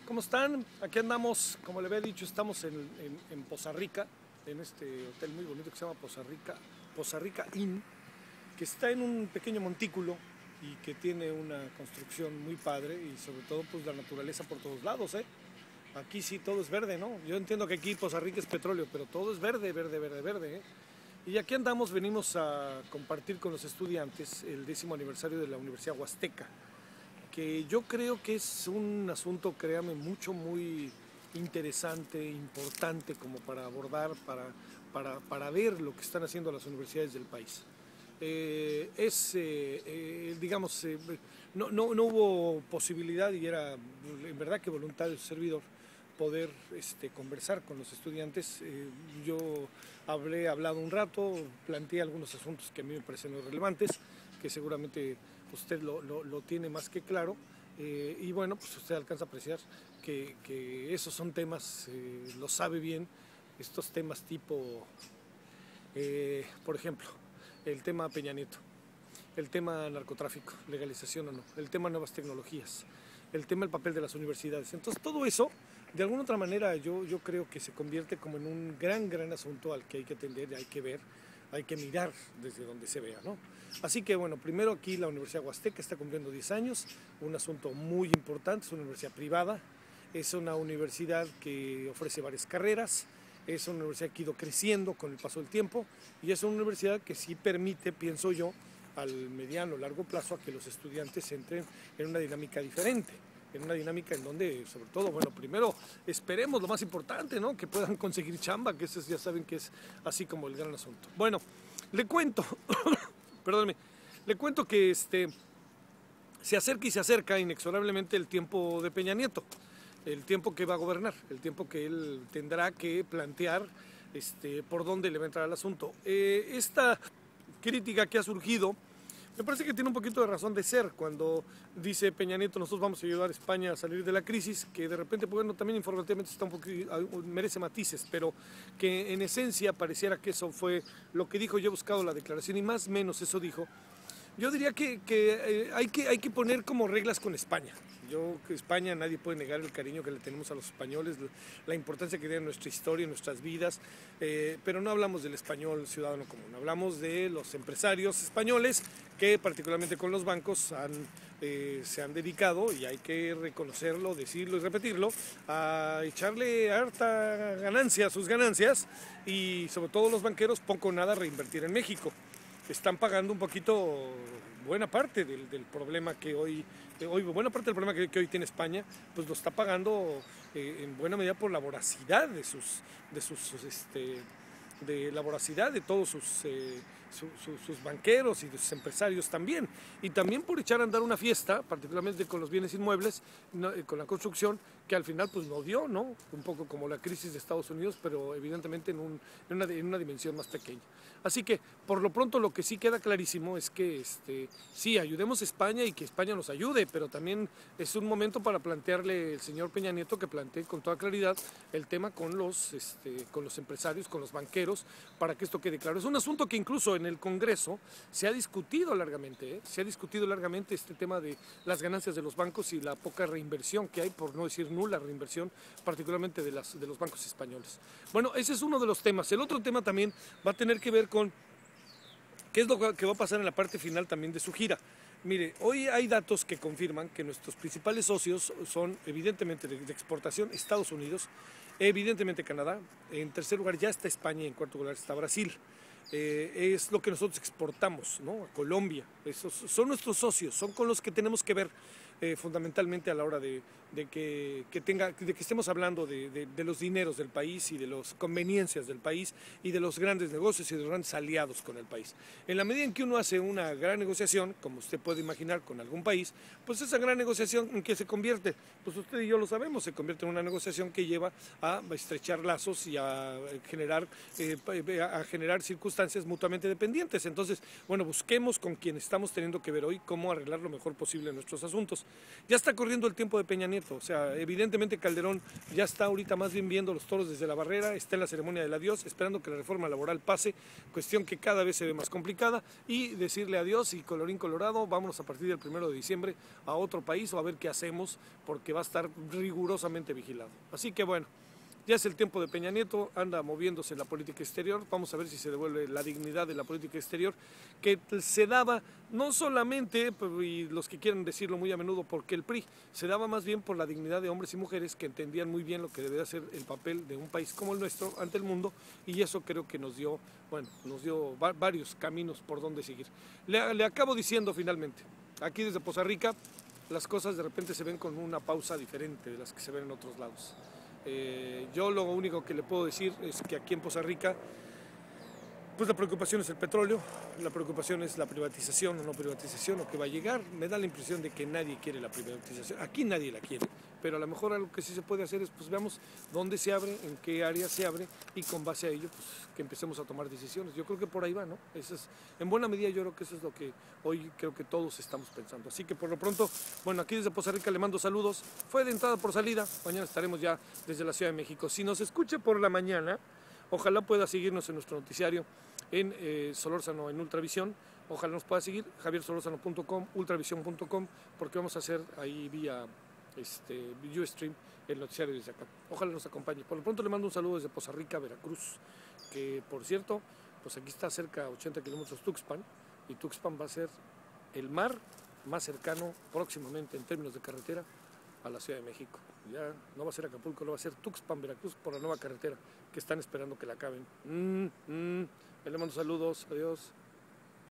¿Cómo están? Aquí andamos, como le había dicho, estamos en Poza Rica, en este hotel muy bonito que se llama Poza Rica Inn, que está en un pequeño montículo y que tiene una construcción muy padre y sobre todo pues la naturaleza por todos lados, ¿eh? Aquí sí todo es verde, ¿no? Yo entiendo que aquí Poza Rica es petróleo, pero todo es verde, verde, verde, verde, ¿eh? Y aquí andamos, venimos a compartir con los estudiantes el 10º aniversario de la Universidad Huasteca, que yo creo que es un asunto, créame, muy interesante, importante como para abordar, para ver lo que están haciendo las universidades del país. Digamos, no hubo posibilidad y era en verdad que voluntad de su servidor poder conversar con los estudiantes. Yo hablé hablado un rato, planteé algunos asuntos que a mí me parecen muy relevantes, que seguramente usted lo tiene más que claro, y bueno, pues usted alcanza a apreciar que esos son temas, lo sabe bien, estos temas tipo, por ejemplo, el tema Peña Nieto, el tema narcotráfico, legalización o no, el tema nuevas tecnologías, el tema del papel de las universidades. Entonces todo eso, de alguna otra manera, yo creo que se convierte como en un gran asunto al que hay que atender, hay que ver, hay que mirar desde donde se vea, ¿no? Así que bueno, primero aquí la Universidad Huasteca está cumpliendo 10 años, un asunto muy importante, es una universidad privada, es una universidad que ofrece varias carreras, es una universidad que ha ido creciendo con el paso del tiempo y es una universidad que sí permite, pienso yo, al mediano o largo plazo a que los estudiantes entren en una dinámica diferente, en una dinámica en donde, sobre todo, bueno, primero esperemos lo más importante, ¿no? Que puedan conseguir chamba, que eso ya saben que es así como el gran asunto. Bueno, le cuento, perdóneme, le cuento que se acerca y se acerca inexorablemente el tiempo de Peña Nieto, el tiempo que va a gobernar, el tiempo que él tendrá que plantear por dónde le va a entrar al asunto. Esta crítica que ha surgido me parece que tiene un poquito de razón de ser cuando dice Peña Nieto, nosotros vamos a ayudar a España a salir de la crisis, que de repente, bueno, también informativamente está un poquito, merece matices, pero que en esencia pareciera que eso fue lo que dijo. Yo he buscado la declaración y más o menos eso dijo. Yo diría que hay que poner como reglas con España. España, nadie puede negar el cariño que le tenemos a los españoles, la importancia que tiene en nuestra historia, en nuestras vidas, pero no hablamos del español ciudadano común, hablamos de los empresarios españoles que particularmente con los bancos se han dedicado, y hay que reconocerlo, decirlo y repetirlo, a echarle harta ganancia a sus ganancias y sobre todo los banqueros poco o nada reinvertir en México. Están pagando un poquito buena parte del problema que buena parte del problema que hoy tiene España, pues lo está pagando en buena medida por la voracidad de todos sus banqueros y de sus empresarios también, y también por echar a andar una fiesta, particularmente con los bienes inmuebles, con la construcción, que al final pues no dio, ¿no? Un poco como la crisis de Estados Unidos, pero evidentemente en una dimensión más pequeña. Así que, por lo pronto, lo que sí queda clarísimo es que sí, ayudemos a España y que España nos ayude, pero también es un momento para plantearle al señor Peña Nieto que plantee con toda claridad el tema con los empresarios, con los banqueros, para que esto quede claro. Es un asunto que incluso en el Congreso se ha discutido largamente, este tema de las ganancias de los bancos y la poca reinversión que hay, por no decir nula reinversión, particularmente de los bancos españoles. Bueno, ese es uno de los temas. El otro tema también va a tener que ver con qué es lo que va a pasar en la parte final también de su gira. Mire, hoy hay datos que confirman que nuestros principales socios son evidentemente de exportación Estados Unidos, evidentemente Canadá, en tercer lugar ya está España y en cuarto lugar está Brasil. Es lo que nosotros exportamos, ¿no? A Colombia. Esos son nuestros socios, son con los que tenemos que ver fundamentalmente a la hora de que estemos hablando de los dineros del país y de las conveniencias del país y de los grandes negocios y de los grandes aliados con el país. En la medida en que uno hace una gran negociación, como usted puede imaginar con algún país, pues esa gran negociación en que se convierte, pues usted y yo lo sabemos, se convierte en una negociación que lleva a estrechar lazos y a generar circunstancias mutuamente dependientes. Entonces, bueno, busquemos con quien estamos teniendo que ver hoy cómo arreglar lo mejor posible nuestros asuntos. Ya está corriendo el tiempo de Peña Nieto, o sea, evidentemente Calderón ya está ahorita más bien viendo los toros desde la barrera, está en la ceremonia del adiós, esperando que la reforma laboral pase, cuestión que cada vez se ve más complicada, y decirle adiós y colorín colorado, vámonos a partir del 1 de diciembre a otro país o a ver qué hacemos, porque va a estar rigurosamente vigilado. Así que bueno, ya es el tiempo de Peña Nieto, anda moviéndose en la política exterior, vamos a ver si se devuelve la dignidad de la política exterior que se daba no solamente, y los que quieren decirlo muy a menudo, porque el PRI, se daba más bien por la dignidad de hombres y mujeres que entendían muy bien lo que debía ser el papel de un país como el nuestro ante el mundo, y eso creo que nos dio varios caminos por donde seguir. Le acabo diciendo finalmente, aquí desde Poza Rica, las cosas de repente se ven con una pausa diferente de las que se ven en otros lados. Yo lo único que le puedo decir es que aquí en Poza Rica, pues la preocupación es el petróleo, la preocupación es la privatización o no privatización, o que va a llegar. Me da la impresión de que nadie quiere la privatización, aquí nadie la quiere, pero a lo mejor algo que sí se puede hacer es, pues veamos dónde se abre, en qué área se abre, y con base a ello, pues que empecemos a tomar decisiones. Yo creo que por ahí va, ¿no? Eso es, en buena medida yo creo que eso es lo que hoy creo que todos estamos pensando. Así que por lo pronto, bueno, aquí desde Poza Rica le mando saludos. Fue de entrada por salida, mañana estaremos ya desde la Ciudad de México. Si nos escucha por la mañana, ojalá pueda seguirnos en nuestro noticiario en Solórzano en Ultravisión. Ojalá nos pueda seguir, javiersolorzano.com, ultravisión.com, porque vamos a hacer ahí vía Ustream el noticiario desde acá. Ojalá nos acompañe. Por lo pronto le mando un saludo desde Poza Rica, Veracruz, que por cierto, pues aquí está cerca, 80 kilómetros Tuxpan, y Tuxpan va a ser el mar más cercano próximamente en términos de carretera a la Ciudad de México. Ya no va a ser Acapulco, no va a ser Tuxpan, Veracruz, por la nueva carretera que están esperando que la acaben. Le mando saludos, adiós.